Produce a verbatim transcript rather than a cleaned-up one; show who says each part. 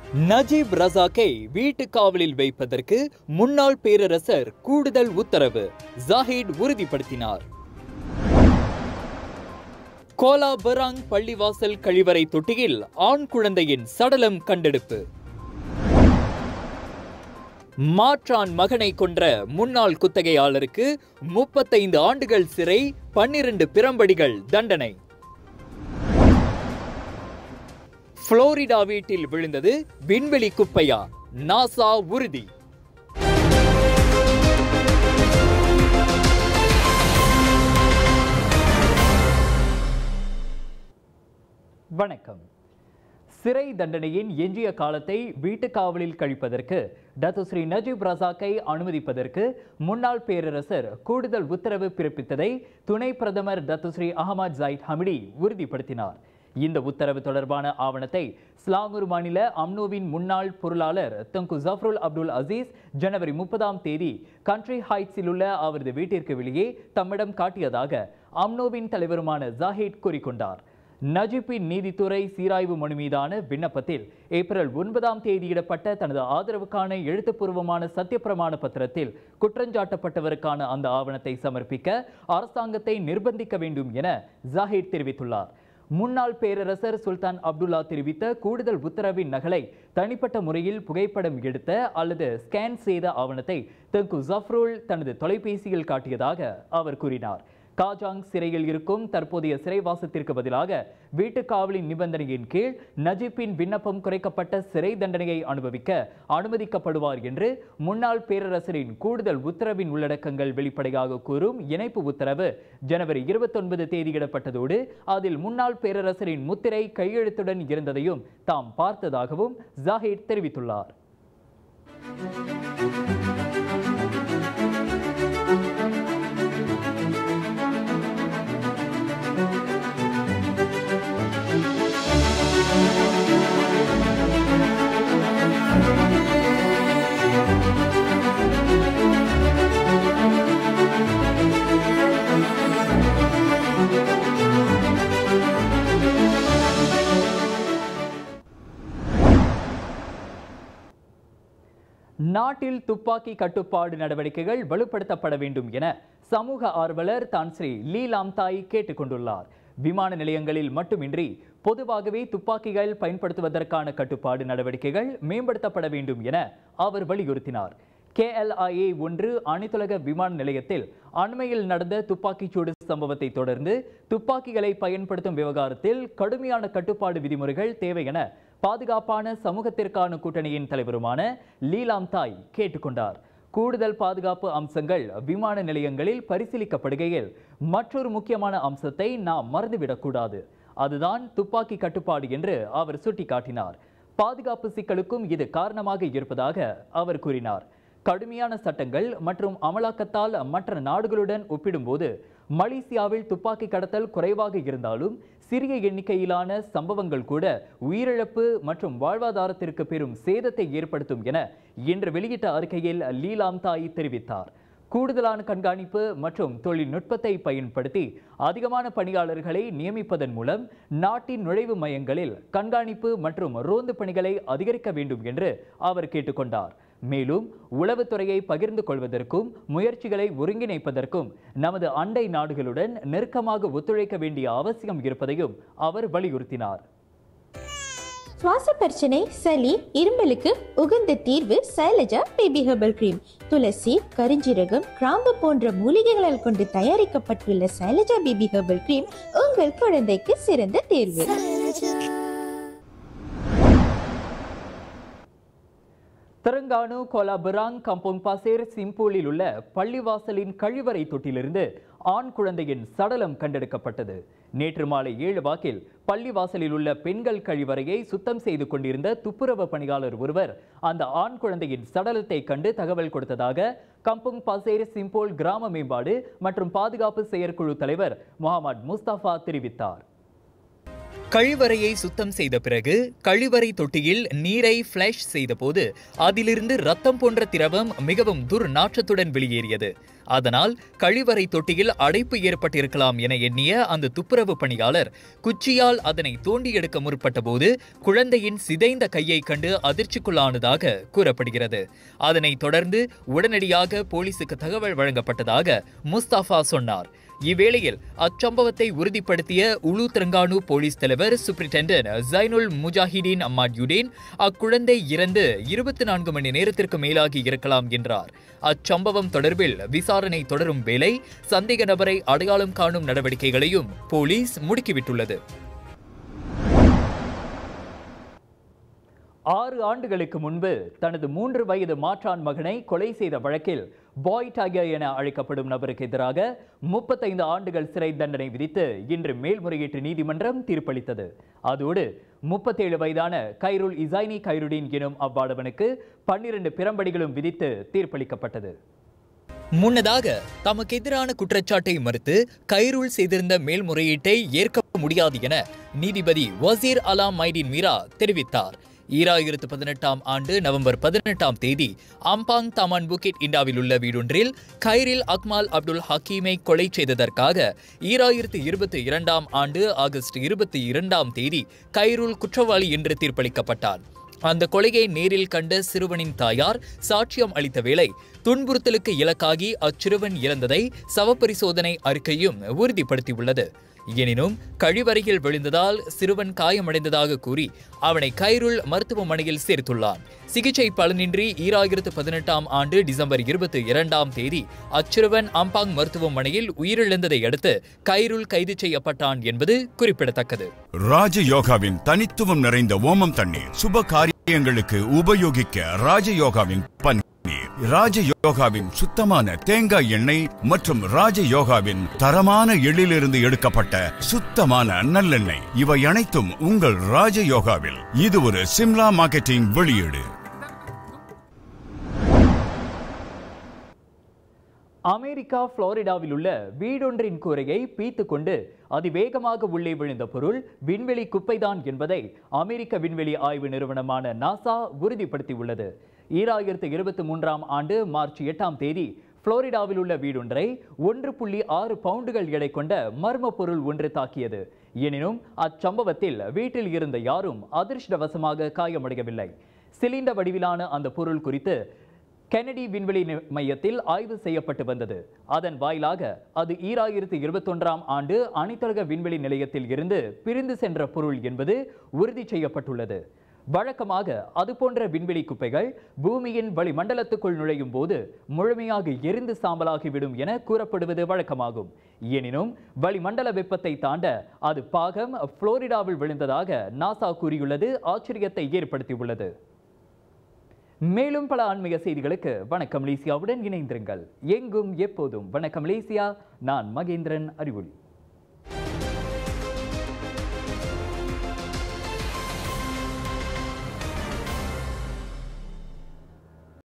Speaker 1: Najib ரசாக்கை வீட்டு காவலில் வைப்பதற்கு முன்னாள் பேரரசர் கூடுதல் உத்தரவு, ஜாஹிட் உறுதிப்படுத்தினார். கோலா பராங் பள்ளிவாசல் கழிவறை தொட்டியில் ஆண் குழந்தையின் சடலம் கண்டெடுப்பு. மாற்றான் மகனை கொன்ற முன்னாள் குத்தகையாளருக்கு முப்பத்தைந்து ஆண்டுகள் சிறை, பன்னிரண்டு பிரம்படிகள் தண்டனை. புளோரிடா வீட்டில் விழுந்தது விண்வெளி குப்பையா? நாசா உறுதி. வணக்கம். சிறை தண்டனையின் எஞ்சிய காலத்தை வீட்டு காவலில் கழிப்பதற்கு டத்துஸ்ரீ நஜீப் ரசாக்கை அனுமதிப்பதற்கு முன்னாள் பேரரசர் கூடுதல் உத்தரவு பிறப்பித்ததை துணை பிரதமர் டத்துஸ்ரீ அஹமத் ஜாயித் ஹமிடி உறுதிப்படுத்தினார். இந்த உத்தரவு தொடர்பான ஆவணத்தை ஸ்லாங்கூர் மாநில அம்னோவின் முன்னாள் பொருளாளர் தங்கு ஜஃப்ருல் அப்துல் அசீஸ் ஜனவரி முப்பதாம் தேதி கண்ட்ரி ஹைட்ஸில் உள்ள அவரது வீட்டிற்கு வெளியே தம்மிடம் காட்டியதாக அம்னோவின் தலைவருமான ஜாஹிட் கூறிக்கொண்டார். நஜீப்பின் நீதித்துறை சீராய்வு மனு மீதான விண்ணப்பத்தில் ஏப்ரல் ஒன்பதாம் தேதியிடப்பட்ட தனது ஆதரவுக்கான எழுத்துப்பூர்வமான சத்தியப்பிரமாண பத்திரத்தில் குற்றஞ்சாட்டப்பட்டவருக்கான அந்த ஆவணத்தை சமர்ப்பிக்க அரசாங்கத்தை நிர்பந்திக்க வேண்டும் என ஜாஹிட் தெரிவித்துள்ளார். முன்னாள் பேரரசர் சுல்தான் அப்துல்லா தெரிவித்த கூடுதல் உத்தரவின் நகலை தனிப்பட்ட முறையில் புகைப்படம் எடுத்த அல்லது ஸ்கேன் செய்த ஆவணத்தை தங்கு ஜஃப்ருல் தனது தொலைபேசியில் காட்டியதாக அவர் கூறினார். காஜாங் சிறையில் இருக்கும் தற்போதைய சிறைவாசத்திற்கு பதிலாக வீட்டு காவலின் நிபந்தனையின் கீழ் நஜீப்பின் விண்ணப்பம் குறைக்கப்பட்ட சிறை தண்டனையை அனுபவிக்க அனுமதிக்கப்படுவார் என்று முன்னாள் பேரரசரின் கூடுதல் உத்தரவின் உள்ளடக்கங்கள் வெளிப்படையாக கூறும் இணைப்பு உத்தரவு ஜனவரி இருபத்தி ஒன்பது தேதியிடப்பட்டதோடு அதில் முன்னாள் பேரரசரின் முத்திரை கையெழுத்துடன் இருந்ததையும் தாம் பார்த்ததாகவும் ஜாஹிட் தெரிவித்துள்ளார். நாட்டில் துப்பாக்கி கட்டுப்பாடு நடவடிக்கைகள் வலுப்படுத்தப்பட வேண்டும் என சமூக ஆர்வலர் தான் ஸ்ரீ லீ லாம்தாய் கேட்டுக் கொண்டுள்ளார். விமான நிலையங்களில் மட்டுமின்றி பொதுவாகவே துப்பாக்கிகள் பயன்படுத்துவதற்கான கட்டுப்பாடு நடவடிக்கைகள் மேம்படுத்தப்பட வேண்டும் என அவர் வலியுறுத்தினார். கே எல் ஐ ஏ ஒன்று அனைத்துலக விமான நிலையத்தில் அண்மையில் நடந்த துப்பாக்கிச்சூடு சம்பவத்தை தொடர்ந்து துப்பாக்கிகளை பயன்படுத்தும் விவகாரத்தில் கடுமையான கட்டுப்பாடு விதிமுறைகள் தேவை என பாதுகாப்பான சமூகத்திற்கான கூட்டணியின் தலைவருமான லீ லாம்தாய் கேட்டுக்கொண்டார். கூடுதல் பாதுகாப்பு அம்சங்கள் விமான நிலையங்களில் பரிசீலிக்கப்படுகையில் மற்றொரு முக்கியமான அம்சத்தை நாம் மறந்துவிடக்கூடாது, அதுதான் துப்பாக்கி கட்டுப்பாடு என்று அவர் சுட்டிக்காட்டினார். பாதுகாப்பு சிக்கலுக்கும் இது காரணமாக இருப்பதாக அவர் கூறினார். கடுமையான சட்டங்கள் மற்றும் அமலாக்கத்தால் மற்ற நாடுகளுடன் ஒப்பிடும்போது மலேசியாவில் துப்பாக்கி கடத்தல் குறைவாக இருந்தாலும் சிறிய எண்ணிக்கையிலான சம்பவங்கள் கூட உயிரிழப்பு மற்றும் வாழ்வாதாரத்திற்கு பெரும் சேதத்தை ஏற்படுத்தும் என இன்று வெளியிட்ட அறிக்கையில் லீ லாம்தாய் தெரிவித்தார். கூடுதலான கண்காணிப்பு மற்றும் தொழில்நுட்பத்தை பயன்படுத்தி அதிகமான பணியாளர்களை நியமிப்பதன் மூலம் நாட்டின் நுழைவு மையங்களில் கண்காணிப்பு மற்றும் ரோந்து பணிகளை அதிகரிக்க வேண்டும் என்று அவர் கேட்டுக்கொண்டார். மேலும் உளவுத்துறையை பகிர்ந்து கொள்வதற்கும் முயற்சிகளை ஒருங்கிணைப்பதற்கும் நமது அண்டை நாடுகளுடன் நெருக்கமாக ஒத்துழைக்க வேண்டிய அவசியம் இருப்பதையும் அவர் வலியுறுத்தினார்.
Speaker 2: சுவாச பிரச்சனை, சளி, இருமலுக்கு உகந்த தீர்வு சைலஜா பேபி ஹெர்பல் கிரீம். துளசி, கரிஞ்சீரகம், கிராம்பு போன்ற மூலிகைகளால் கொண்டு தயாரிக்கப்பட்டுள்ள சைலஜா பேபி ஹெர்பல் கிரீம் உங்கள் குழந்தைக்கு சிறந்த தேர்வு.
Speaker 1: தெலங்கானா கோலா பராங் கம்போங் பாசேர் சிம்பூலில் உள்ள பள்ளிவாசலின் கழிவறை தொட்டிலிருந்து ஆண் குழந்தையின் சடலம் கண்டெடுக்கப்பட்டது. நேற்று மாலை ஏழு வாக்கில் பள்ளிவாசலில் உள்ள பெண்கள் கழிவறையை சுத்தம் செய்து கொண்டிருந்த துப்புரவு பணியாளர் ஒருவர் அந்த ஆண் குழந்தையின் சடலத்தை கண்டு தகவல் கொடுத்ததாக கம்போங் பாசேர் சிம்போல் கிராம மேம்பாடு மற்றும் பாதுகாப்பு செயற்குழு தலைவர் முகமது முஸ்தபா தெரிவித்தார். கழிவறையை சுத்தம் செய்த பிறகு கழிவறை தொட்டியில் நீரை ஃபிளஷ் செய்த போது அதிலிருந்து ரத்தம் போன்ற திரவம் மிகவும் துர்நாற்றத்துடன் வெளியேறியது. அதனால் கழிவறை தொட்டியில் அடைப்பு ஏற்பட்டிருக்கலாம் என எண்ணிய அந்த துப்புரவு பணியாளர் குச்சியால் அதனை தோண்டி எடுக்க முற்பட்ட போது குழந்தையின் சிதைந்த கையை கண்டு அதிர்ச்சிக்குள்ளானதாக கூறப்படுகிறது. அதனைத் தொடர்ந்து உடனடியாக போலீசுக்கு தகவல் வழங்கப்பட்டதாக முஸ்தபா சொன்னார். இவ்வேளையில் அச்சம்பவத்தை உறுதிப்படுத்திய உலு திரங்கானு போலீஸ் தலைவர் சூப்பரிண்டென்டென்ட் ஜைனுல் முஜாஹிதீன் அம்மாட்யுடீன் அக்குழந்தை இறந்து இருபத்தி நான்கு மணி நேரத்திற்கு மேலாகி இருக்கலாம் என்றார். அச்சம்பவம் தொடர்பில் விசாரணை தொடரும் வேளை சந்தேக நபரை அடையாளம் காணும் நடவடிக்கைகளையும் போலீஸ் முடுக்கிவிட்டுள்ளது. ஆறு ஆண்டுகளுக்கு முன்பு தனது மூன்று வயது மாற்றான் மகனை கொலை செய்த வழக்கில் பாய் டைகர் என அழைக்கப்படும் நபருக்கு எதிராக முப்பத்தைந்து ஆண்டுகள் சிறை தண்டனை விதித்து இன்று மேல்முறையீட்டு நீதிமன்றம் தீர்ப்பளித்தது. அதோடு முப்பத்தேழு வயதான கைருல் இசைனி கைருடீன் எனும் அவ்வாடவனுக்கு பன்னிரண்டு பிரம்படிகளும் விதித்து தீர்ப்பளிக்கப்பட்டது. முன்னதாக தமக்கு எதிரான குற்றச்சாட்டை மறுத்து கைருல் செய்திருந்த மேல்முறையீட்டை ஏற்க முடியாது என நீதிபதி வசீர் அலாம் மைடின் மீரா தெரிவித்தார். ஈராயிரத்து பதினெட்டாம் ஆண்டு நவம்பர் பதினெட்டாம் தேதி அம்பாங் தமான் புக்கிட் இண்டாவில் உள்ள வீடொன்றில் கைரில் அக்மால் அப்துல் ஹக்கீமை கொலை செய்ததற்காக ஈராயிரத்து இருபத்தி இரண்டாம் ஆண்டு ஆகஸ்ட் இருபத்தி இரண்டாம் தேதி கைருல் குற்றவாளி என்று தீர்ப்பளிக்கப்பட்டார். அந்த கொலையை நேரில் கண்ட சிறுவனின் தாயார் சாட்சியம் அளித்த வேளை துன்புறுத்தலுக்கு இலக்காகி அச்சிறுவன் இறந்ததை சவப்பரிசோதனை அறிக்கையும் உறுதிப்படுத்தியுள்ளது. எனினும் கழிவறையில் விழுந்ததால் சிறுவன் காயமடைந்ததாக கூறி அவனை கைருல் மருத்துவமனையில் சேர்த்துள்ளான். சிகிச்சை பலனின்றி ஈராயிரத்து பதினெட்டாம் ஆண்டு டிசம்பர் இருபத்தி இரண்டாம் தேதி அச்சிறுவன் அம்பாங் மருத்துவமனையில் உயிரிழந்ததை அடுத்து கைருல் கைது செய்யப்பட்டான் என்பது குறிப்பிடத்தக்கது.
Speaker 3: ராஜயோகாவின் தனித்துவம் நிறைந்த ஓமம் தண்ணீர் சுப காரியங்களுக்கு உபயோகிக்க ராஜயோகாவின் பன்னீர், ராஜயோகாவின் சுத்தமான தேங்காய் எண்ணெய் மற்றும் ராஜயோகாவின் தரமான எள்ளிலிருந்து எடுக்கப்பட்ட சுத்தமான நல்லெண்ணெய், இவை அனைத்தும் உங்கள் ராஜயோகாவில். இது ஒரு சிம்லா மார்க்கெட்டிங் வெளியீடு.
Speaker 1: அமெரிக்கா புளோரிடாவில் உள்ள வீடொன்றின் கூரையை பீத்து கொண்டு அதிவேகமாக உள்ளே விழுந்த பொருள் விண்வெளி குப்பைதான் என்பதை அமெரிக்க விண்வெளி ஆய்வு நிறுவனமான நாசா உறுதிப்படுத்தியுள்ளது. ஈராயிரத்து இருபத்தி மூன்றாம் ஆண்டு மார்ச் எட்டாம் தேதி புளோரிடாவில் உள்ள வீடொன்றை ஒன்று புள்ளி ஆறு பவுண்டுகள் எடை கொண்ட மர்ம பொருள் ஒன்று தாக்கியது. எனினும் அச்சம்பவத்தில் வீட்டில் இருந்த யாரும் அதிர்ஷ்டவசமாக காயமடையவில்லை. சிலிண்டர் வடிவிலான அந்த பொருள் குறித்து கெனடி விண்வெளி மையத்தில் ஆய்வு செய்யப்பட்டு வந்தது. அதன் வாயிலாக அது ஈராயிரத்து இருபத்தி ஒன்றாம் ஆண்டு அனைத்துலக விண்வெளி நிலையத்தில் இருந்து பிரிந்து சென்ற பொருள் என்பது உறுதி செய்யப்பட்டுள்ளது. வழக்கமாக அதுபோன்ற விண்வெளி குப்பைகள் பூமியின் வளிமண்டலத்துக்குள் நுழையும் போது முழுமையாக எரிந்து சாம்பலாகிவிடும் என கூறப்படுவது வழக்கமாகும். எனினும் வளிமண்டல வெப்பத்தை தாண்ட அது பாகம் புளோரிடாவில் விழுந்ததாக நாசா கூறியுள்ளது ஆச்சரியத்தை ஏற்படுத்தியுள்ளது. மேலும் பல ஆன்மீக செய்திகளுக்கு வணக்கம் மலேசியாவுடன் இணைந்திருங்கள். எங்கும் எப்போதும் வணக்கம் மலேசியா. நான் மகேந்திரன் அறிவொளி.